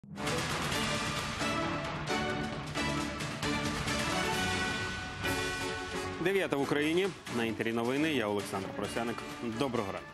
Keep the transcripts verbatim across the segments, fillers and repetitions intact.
Дев'ята в Україні. На Інтері новини. Я Олександр Просяник. Доброго ранку.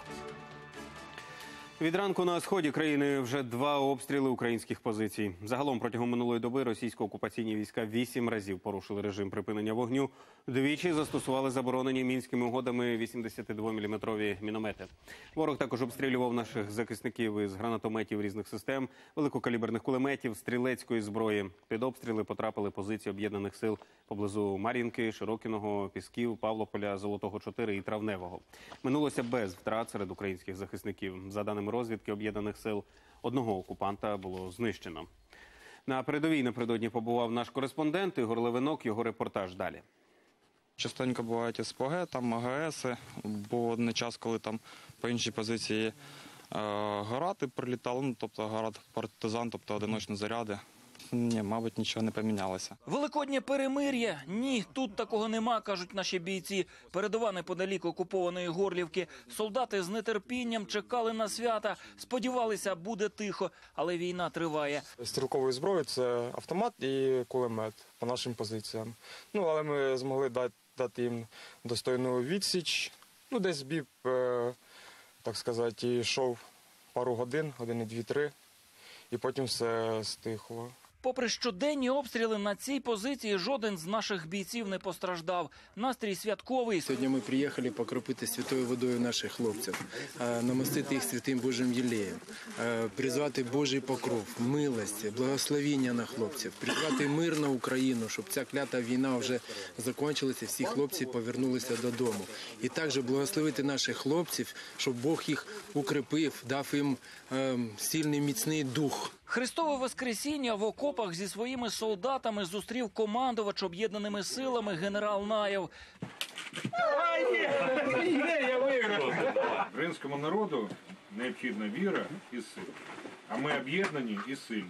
Від ранку на сході країни вже два обстріли українських позицій. Загалом протягом минулої доби російсько-окупаційні війська вісім разів порушили режим припинення вогню. Двічі застосували заборонені Мінськими угодами вісімдесятидвоміліметрові міномети. Ворог також обстрілював наших захисників із гранатометів різних систем, великокаліберних кулеметів, стрілецької зброї. Під обстріли потрапили позиції об'єднаних сил поблизу Мар'їнки, Широкиного, Пісків, Павлополя, Золотого чотири і Травневого. Минулося без втрат серед українських захисників. За даними розвідки об'єднаних сил, одного окупанта було знищено. На передовій напередодні побував наш кореспондент Ігор Левинок. Його репортаж далі. Частенько бувають СПГ, там АГСи, бо один час, коли там по іншій позиції е, гарати прилітали, ну, тобто гарат партизан, тобто одиночні заряди. Ні, мабуть, нічого не помінялося. Великоднє перемир'я? Ні, тут такого нема, кажуть наші бійці. Передова неподалік окупованої Горлівки. Солдати з нетерпінням чекали на свята, сподівалися, буде тихо, але війна триває. Стрілкової зброї – це автомат і кулемет по нашим позиціям. Ну, але ми змогли дати, дати їм достойну відсіч. Ну, десь бій, е, так сказати, йшов пару годин, години дві-три, і потім все стихло. Попри щоденні обстріли, на цій позиції жоден з наших бійців не постраждав. Настрій святковий. Сьогодні ми приїхали покропити святою водою наших хлопців, намастити їх святим Божим єлеєм, призвати Божий покров, милость, благословіння на хлопців, призвати мир на Україну, щоб ця клята війна вже закінчилася, всі хлопці повернулися додому. І також благословити наших хлопців, щоб Бог їх укріпив, дав їм сильний, міцний дух. Христове Воскресіння в окопах зі своїми солдатами зустрів командувач об'єднаними силами генерал Наєв. Українському народу необхідна віра і сила, а ми об'єднані і сильні.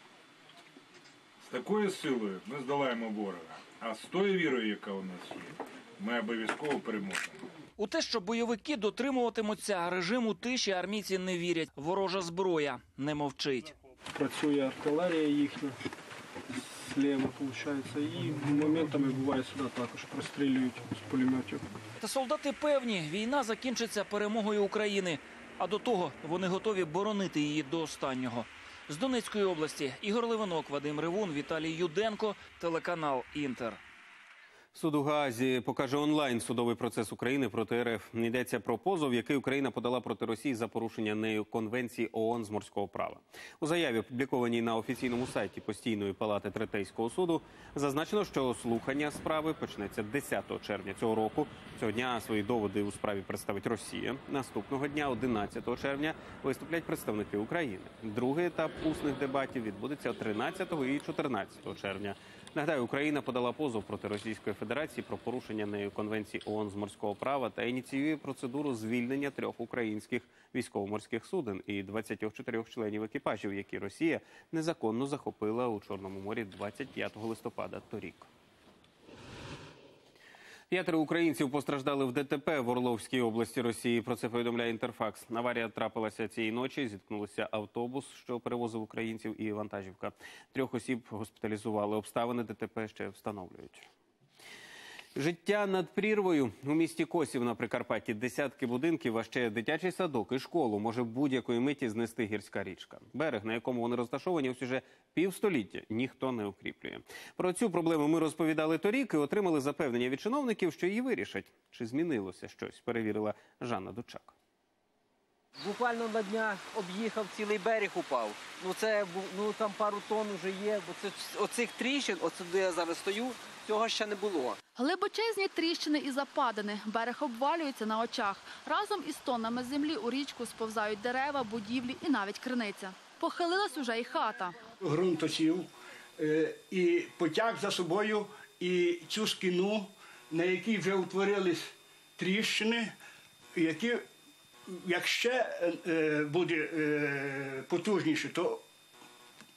З такою силою ми здолаємо ворога, а з тою вірою, яка у нас є, ми обов'язково переможемо. У те, що бойовики дотримуватимуться режиму тиші, армійці не вірять. Ворожа зброя не мовчить. Працює артилерія їхня зліва, виходить, і моментами буває сюди також прострілюють з пулеметів. Та солдати певні, війна закінчиться перемогою України, а до того вони готові боронити її до останнього. З Донецької області Ігор Левинок, Вадим Ревун, Віталій Юденко, телеканал «Інтер». Суд у Гаазі покаже онлайн судовий процес України проти РФ. Йдеться про позов, який Україна подала проти Росії за порушення нею Конвенції ООН з морського права. У заяві, опублікованій на офіційному сайті Постійної палати Третейського суду, зазначено, що слухання справи почнеться десятого червня цього року. Цього дня свої доводи у справі представить Росія. Наступного дня, одинадцятого червня, виступлять представники України. Другий етап усних дебатів відбудеться тринадцятого і чотирнадцятого червня. Нагадаю, Україна подала позов проти Російської Федерації про порушення нею Конвенції ООН з морського права та ініціює процедуру звільнення трьох українських військово-морських суден і двадцяти чотирьох членів екіпажів, які Росія незаконно захопила у Чорному морі двадцять п'ятого листопада торік. П'ятеро українців постраждали в ДТП в Орловській області Росії. Про це повідомляє Інтерфакс. Аварія трапилася цієї ночі. Зіткнулися автобус, що перевозив українців, і вантажівка. Трьох осіб госпіталізували. Обставини ДТП ще встановлюють. Життя над прірвою. У місті Косів на Прикарпатті десятки будинків, а ще дитячий садок і школу може будь-якої миті знести гірська річка. Берег, на якому вони розташовані, ось уже півстоліття ніхто не укріплює. Про цю проблему ми розповідали торік і отримали запевнення від чиновників, що її вирішать. Чи змінилося щось, перевірила Жанна Дучак. Буквально на днях об'їхав, цілий берег упав. Ну це ну там пару тонн вже є, бо це оцих тріщин, оце де я зараз стою, цього ще не було. Глибочезні тріщини і западини. Берег обвалюється на очах. Разом із тоннами землі у річку сповзають дерева, будівлі і навіть криниця. Похилилась уже і хата. Ґрунт осів і потяг за собою і цю скину, на якій вже утворились тріщини, які, як ще буде потужніше, то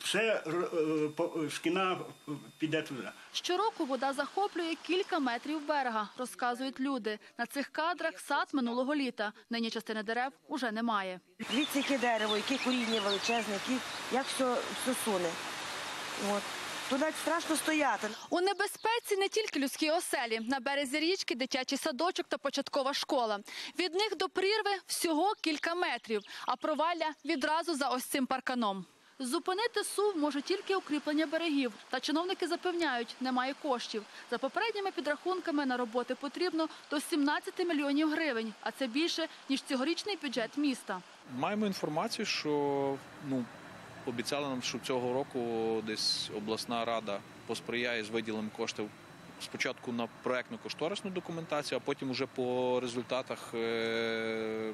все е, по- шкіна піде туди. Щороку вода захоплює кілька метрів берега, розказують люди. На цих кадрах сад минулого літа. Нині частини дерев уже немає. Дивіться, яке дерево, яке коріння величезне, які, як все, все суне. От. Туди страшно стояти. У небезпеці не тільки людські оселі. На березі річки дитячий садочок та початкова школа. Від них до прірви всього кілька метрів, а провалля відразу за ось цим парканом. Зупинити сув може тільки укріплення берегів. Та чиновники запевняють, немає коштів. За попередніми підрахунками на роботи потрібно до сімнадцяти мільйонів гривень, а це більше, ніж цьогорічний бюджет міста. Маємо інформацію, що ну, обіцяли нам, що цього року десь обласна рада посприяє з виділенням коштів спочатку на проектно-кошторисну документацію, а потім уже по результатах е-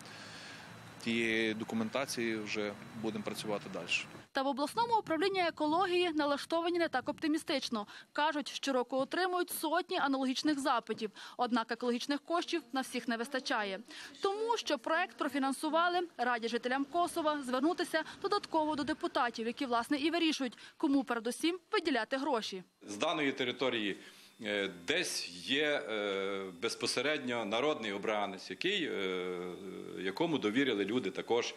тієї документації вже будемо працювати далі. Та в обласному управлінні екології налаштовані не так оптимістично. Кажуть, щороку отримують сотні аналогічних запитів. Однак екологічних коштів на всіх не вистачає. Тому, що проект профінансували, радять жителям Косова звернутися додатково до депутатів, які, власне, і вирішують, кому передусім виділяти гроші. З даної території десь є безпосередньо народний обранець, який, якому довірили люди також,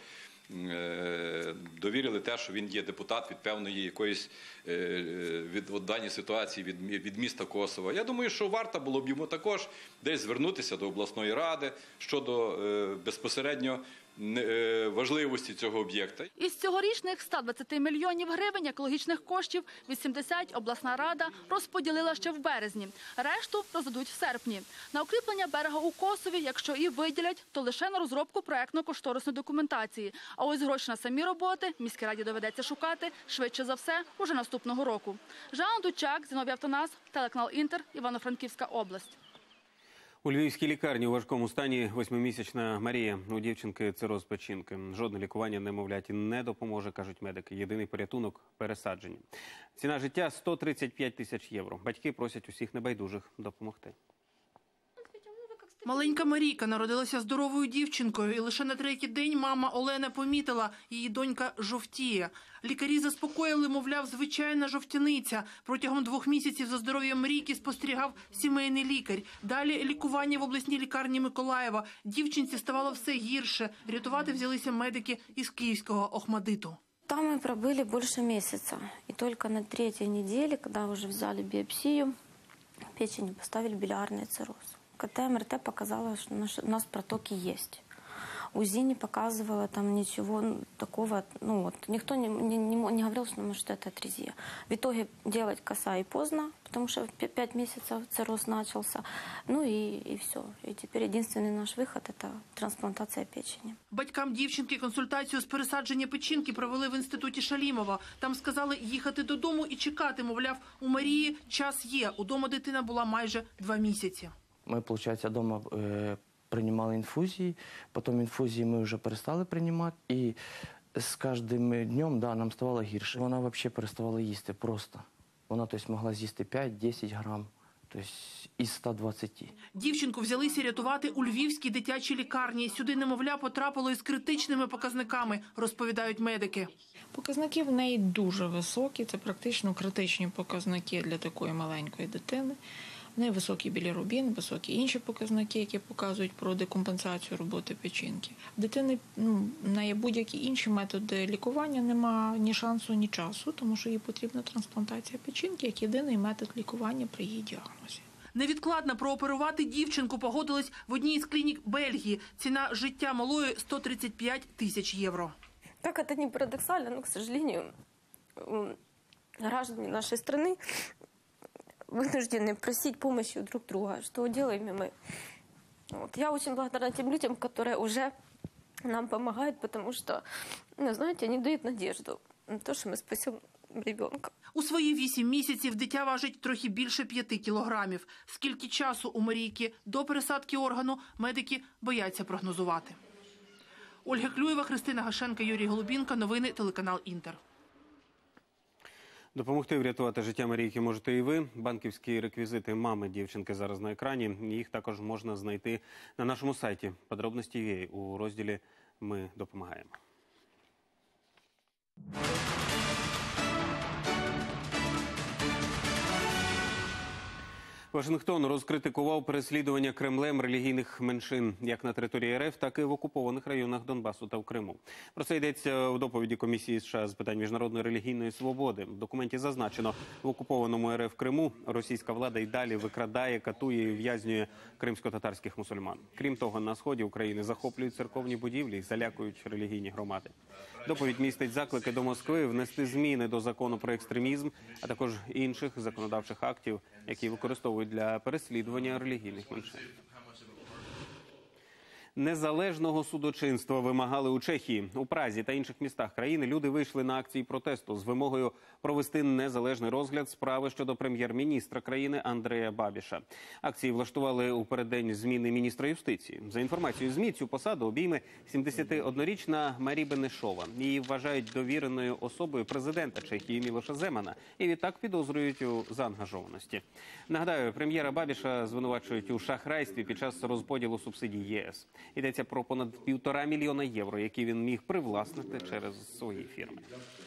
довірили те, що він є депутат від певної якоїсь від в даній ситуації від, від міста Косова. Я думаю, що варто було б йому також десь звернутися до обласної ради щодо безпосередньо важливості цього об'єкта. Із цьогорічних ста двадцяти мільйонів гривень екологічних коштів вісімдесят обласна рада розподілила ще в березні. Решту роздадуть в серпні. На укріплення берега у Косові, якщо і виділять, то лише на розробку проектно-кошторисної документації. А ось гроші на самі роботи міській раді доведеться шукати швидше за все уже наступного року. Жанна Дучак, Зіновій Автонас, телеканал Інтер, Івано-Франківська область. У львівській лікарні у важкому стані восьмимісячна Марія. У дівчинки цироз печінки. Жодне лікування немовляті не допоможе, кажуть медики. Єдиний порятунок – пересадження. Ціна життя – сто тридцять п'ять тисяч євро. Батьки просять усіх небайдужих допомогти. Маленька Марійка народилася здоровою дівчинкою, і лише на третій день мама Олена помітила, її донька жовтіє. Лікарі заспокоїли, мовляв, звичайна жовтяниця. Протягом двох місяців за здоров'ям Марійки спостерігав сімейний лікар. Далі лікування в обласній лікарні Миколаєва. Дівчинці ставало все гірше. Рятувати взялися медики із київського Охмадиту. Там мы пробыли больше месяца. И только на третьей неделе, когда уже взяли биопсию, печени поставили билиарный цирроз. КТ, МРТ показало, что у нас протоки есть. УЗИ не показывало там ничего такого, ну вот, никто не, не, не говорил, что, может, это атрезия. В итоге делать коса и поздно, потому что в пять месяцев цирроз начался. Ну и, и все. И теперь единственный наш выход – это трансплантация печени. Батькам дівчинки консультацію з пересадження печінки провели в інституті Шалімова. Там сказали їхати додому і чекати, мовляв, у Марії час є. Удома дитина була майже два місяці. Ми, виходить, вдома е, приймали інфузії, потім інфузії ми вже перестали приймати, і з кожним днем да, нам ставало гірше. Вона взагалі переставала їсти просто. Вона тобто, могла з'їсти п'ять-десять грам, тобто із ста двадцяти. Дівчинку взялися рятувати у Львівській дитячій лікарні. Сюди немовля потрапило із критичними показниками, розповідають медики. Показники в неї дуже високі, це практично критичні показники для такої маленької дитини. В неї високий білірубін, високі інші показники, які показують про декомпенсацію роботи печінки. В дитини ну, в неї будь-які інші методи лікування немає ні шансу, ні часу, тому що їй потрібна трансплантація печінки як єдиний метод лікування при її діагнозі. Невідкладно прооперувати дівчинку погодились в одній із клінік Бельгії. Ціна життя малої – сто тридцять п'ять тисяч євро. Как это не парадоксально, но, к сожалению, граждане нашей страны вынуждены просить помощи у друг друга, что делаем и мы. Вот. Я очень благодарна тем людям, которые уже нам помогают, потому что, ну, знаете, они дают надежду на то, что мы спасем ребенка. У свої вісім місяців дитя важить трохи більше п'яти кілограмів. Скільки часу у Марійки до пересадки органу, медики бояться прогнозувати. Ольга Клюєва, Христина Гашенка, Юрій Голубінка. Новини, телеканал Інтер. Допомогти врятувати життя Марійки можете і ви. Банківські реквізити мами дівчинки зараз на екрані. Їх також можна знайти на нашому сайті подробності у розділі «Ми допомагаємо». Вашингтон розкритикував переслідування Кремлем релігійних меншин як на території РФ, так і в окупованих районах Донбасу та в Криму. Про це йдеться у доповіді Комісії США з питань міжнародної релігійної свободи. В документі зазначено, в окупованому РФ Криму російська влада й далі викрадає, катує і ув'язнює кримсько-татарських мусульман. Крім того, на сході України захоплюють церковні будівлі і залякують релігійні громади. Доповідь містить заклики до Москви внести зміни до закону про екстремізм, а також інших законодавчих актів, які використовують для переслідування релігійних меншин. Незалежного судочинства вимагали у Чехії. У Празі та інших містах країни люди вийшли на акції протесту з вимогою провести незалежний розгляд справи щодо прем'єр-міністра країни Андрея Бабіша. Акції влаштували у переддень зміни міністра юстиції. За інформацією ЗМІ, цю посаду обійме сімдесятиоднорічна Марі Бенешова. Її вважають довіреною особою президента Чехії Мілоша Земана і відтак підозрюють у заангажованості. Нагадаю, прем'єра Бабіша звинувачують у шахрайстві під час розподілу субсидій ЄС. Йдеться про понад півтора мільйона євро, які він міг привласнити через свої фірми.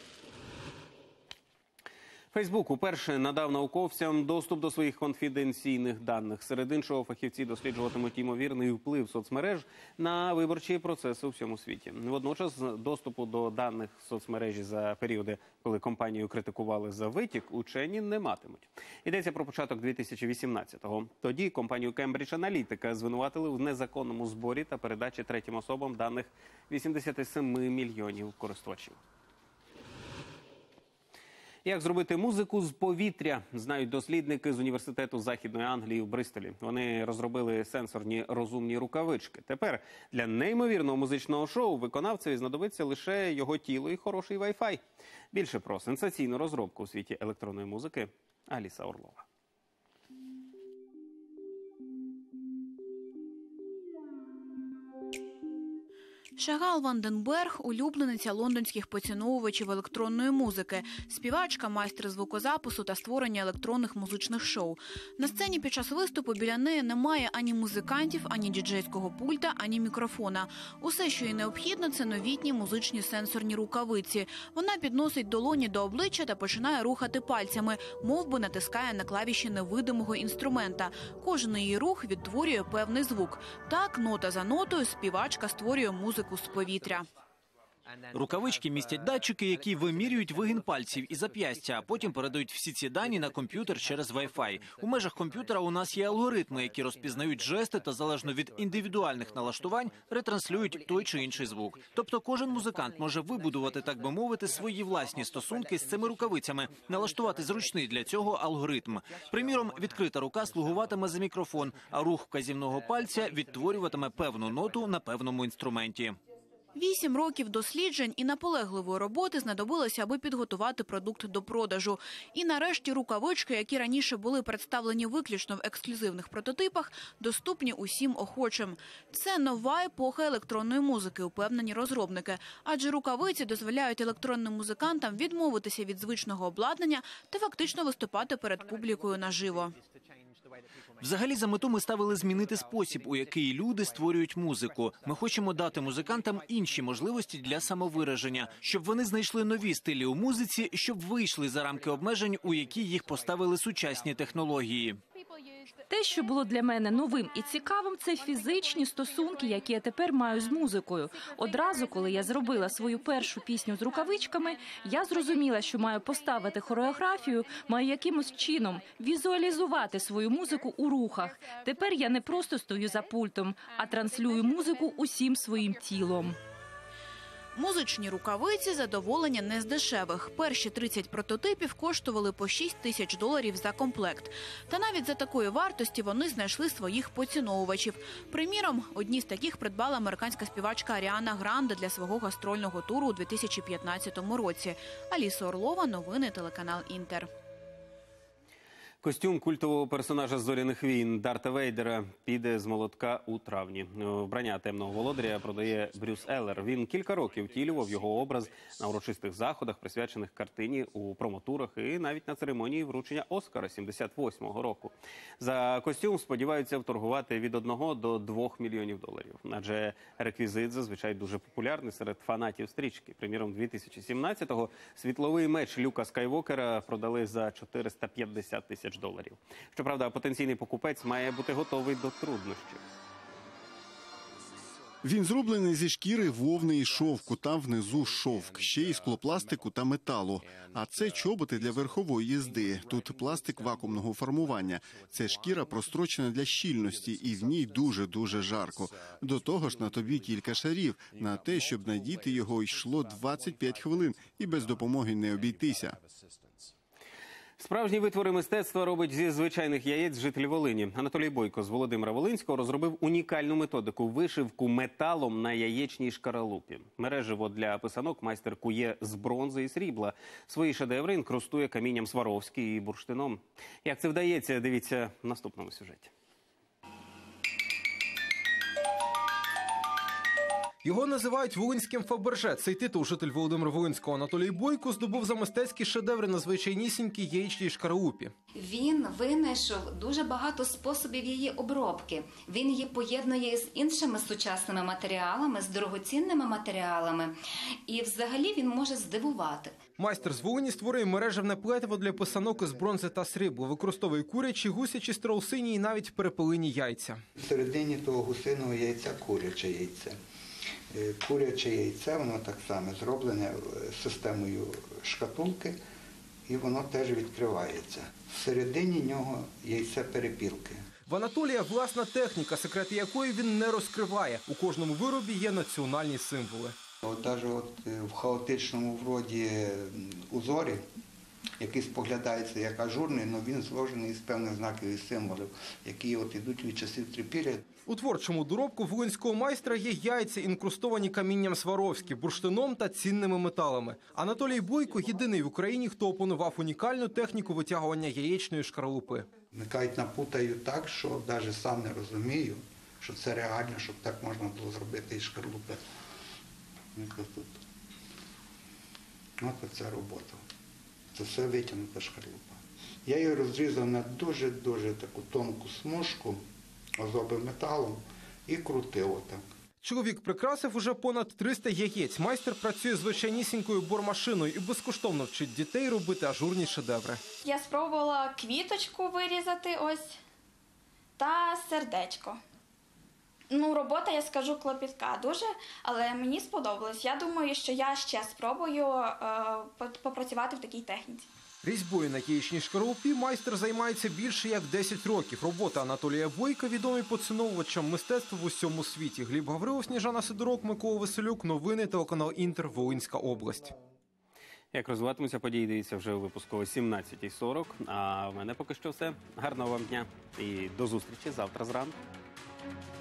Фейсбук уперше надав науковцям доступ до своїх конфіденційних даних. Серед іншого, фахівці досліджуватимуть ймовірний вплив соцмереж на виборчі процеси у всьому світі. Водночас, доступу до даних соцмережі за періоди, коли компанію критикували за витік, учені не матимуть. Йдеться про початок дві тисячі вісімнадцятого. Тоді компанію Cambridge Analytica звинуватили в незаконному зборі та передачі третім особам даних вісімдесят сім мільйонів користувачів. Як зробити музику з повітря, знають дослідники з університету Західної Англії в Бристолі. Вони розробили сенсорні розумні рукавички. Тепер для неймовірного музичного шоу виконавцеві знадобиться лише його тіло і хороший вай-фай. Більше про сенсаційну розробку у світі електронної музики Аліса Орлова. Шагал Ванденберг – улюблениця лондонських поціновувачів електронної музики, співачка, майстер звукозапису та створення електронних музичних шоу. На сцені під час виступу біля неї немає ані музикантів, ані діджейського пульта, ані мікрофона. Усе, що їй необхідно – це новітні музичні сенсорні рукавиці. Вона підносить долоні до обличчя та починає рухати пальцями, мов би натискає на клавіші невидимого інструмента. Кожен її рух відтворює певний звук. Так, нота за нотою, співачка створює музику з повітря. Рукавички містять датчики, які вимірюють вигин пальців і зап'ястя, а потім передають всі ці дані на комп'ютер через Wi-Fi. У межах комп'ютера у нас є алгоритми, які розпізнають жести та залежно від індивідуальних налаштувань ретранслюють той чи інший звук. Тобто кожен музикант може вибудувати, так би мовити, свої власні стосунки з цими рукавицями, налаштувати зручний для цього алгоритм. Приміром, відкрита рука слугуватиме за мікрофон, а рух вказівного пальця відтворюватиме певну ноту на певному інструменті. Вісім років досліджень і наполегливої роботи знадобилося, аби підготувати продукт до продажу. І нарешті рукавички, які раніше були представлені виключно в ексклюзивних прототипах, доступні усім охочим. Це нова епоха електронної музики, упевнені розробники. Адже рукавиці дозволяють електронним музикантам відмовитися від звичного обладнання та фактично виступати перед публікою наживо. Взагалі, за мету ми ставили змінити спосіб, у який люди створюють музику. Ми хочемо дати музикантам інші можливості для самовираження, щоб вони знайшли нові стилі у музиці, щоб вийшли за рамки обмежень, у які їх поставили сучасні технології. Те, що було для мене новим і цікавим, це фізичні стосунки, які я тепер маю з музикою. Одразу, коли я зробила свою першу пісню з рукавичками, я зрозуміла, що маю поставити хореографію, маю якимось чином візуалізувати свою музику у рухах. Тепер я не просто стою за пультом, а транслюю музику усім своїм тілом. Музичні рукавиці – задоволення не з дешевих. Перші тридцять прототипів коштували по шість тисяч доларів за комплект. Та навіть за такої вартості вони знайшли своїх поціновувачів. Приміром, одні з таких придбала американська співачка Аріана Гранде для свого гастрольного туру у дві тисячі п'ятнадцятому році. Аліса Орлова, новини, телеканал «Інтер». Костюм культового персонажа «Зоряних війн» Дарта Вейдера піде з молотка у травні. Вбрання темного володаря продає Брюс Еллер. Він кілька років втілював його образ на урочистих заходах, присвячених картині, у промотурах і навіть на церемонії вручення Оскара сімдесят восьмого року. За костюм сподіваються вторгувати від одного до двох мільйонів доларів. Адже реквізит зазвичай дуже популярний серед фанатів стрічки. Приміром, дві тисячі сімнадцятого світловий меч Люка Скайвокера продали за чотириста п'ятдесят тисяч тисяч доларів. Щоправда, потенційний покупець має бути готовий до труднощів. Він зроблений зі шкіри, вовни і шовку, там внизу шовк, ще й склопластику та металу. А це чоботи для верхової їзди. Тут пластик вакуумного формування. Це шкіра прострочена для щільності, і в ній дуже-дуже жарко. До того ж на тобі кілька шарів. На те, щоб надіти його, йшло двадцять п'ять хвилин, і без допомоги не обійтися. Справжні витвори мистецтва робить зі звичайних яєць житель Волині. Анатолій Бойко з Володимира Волинського розробив унікальну методику – вишивку металом на яєчній шкаралупі. Мереживо для писанок майстер кує з бронзи і срібла. Свої шедеври інкрустує камінням Сваровський і бурштином. Як це вдається, дивіться в наступному сюжеті. Його називають волинським Фаберже. Цей титул житель Володимира Волинського Анатолій Бойко здобув за мистецькі шедеври на звичайнісінькій яєчній шкаралупі. Він винайшов дуже багато способів її обробки. Він її поєднує з іншими сучасними матеріалами, з дорогоцінними матеріалами. І взагалі він може здивувати. Майстер з Волині створює мережевне плетиво для писанок із бронзи та срібла. Використовує курячі, гусячі, страусині і навіть перепелині яйця. Всередині того гусиного яйця куряче яйце. Куряче яйце, воно так само зроблене системою шкатулки, і воно теж відкривається. Всередині нього яйце перепілки. В Анатолія власна техніка, секрети якої він не розкриває. У кожному виробі є національні символи. От навіть от в хаотичному вроді узорі, який споглядається як ажурний, але він зложений з певних знаків і символів, які от ідуть від часів трипілля. У творчому доробку волинського майстра є яйця, інкрустовані камінням Сваровські, бурштином та цінними металами. Анатолій Бойко – єдиний в Україні, хто опанував унікальну техніку витягування яєчної шкаралупи. Ми кажуть, напутаю так, що навіть сам не розумію, що це реально, щоб так можна було зробити із шкарлупи. Ось ця робота. Це все витягнута шкарлупа. Я її розрізав на дуже-дуже таку тонку смужку, озобив металом і крутив отак. Чоловік прикрасив уже понад триста яєць. Майстер працює звичайнісінькою бормашиною і безкоштовно вчить дітей робити ажурні шедеври. Я спробувала квіточку вирізати ось та сердечко. Ну, робота, я скажу, клопітка дуже, але мені сподобалось. Я думаю, що я ще спробую е, попрацювати в такій техніці. Різьбою на яєчній шкаралупі майстер займається більше як десять років. Робота Анатолія Бойка відомі поціновувачам мистецтва в усьому світі. Гліб Гаврилов, Сніжана Сидорок, Микола Василюк. Новини, телеканал Інтер, Волинська область. Як розвиватимуться події, дивіться вже у випуску о сімнадцятій сорок. А в мене поки що все. Гарного вам дня і до зустрічі завтра зранку.